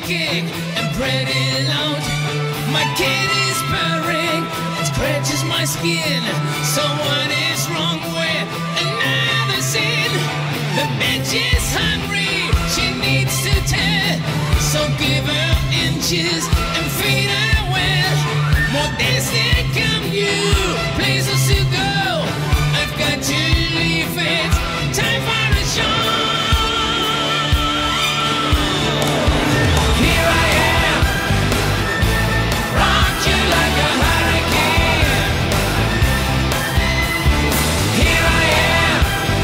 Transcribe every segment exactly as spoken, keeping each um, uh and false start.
shaking and pretty loud. My kid is purring, it scratches my skin. So what is wrong with another sin? The bitch is hungry, she needs to tear. So give her inches and feed her well. More days to come, you places to go. I've got to leave it, time for the show. Here I am, rock you like a hurricane. Here I am,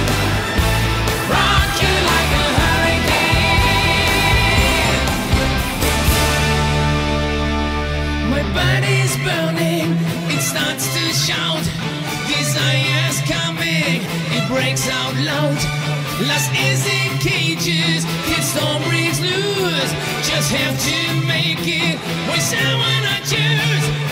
rock you like a hurricane. My body's burning, it starts to shout. Desire's coming, it breaks out loud. Lost is in cages, its storm breaks loose. Just have to make it with someone I choose.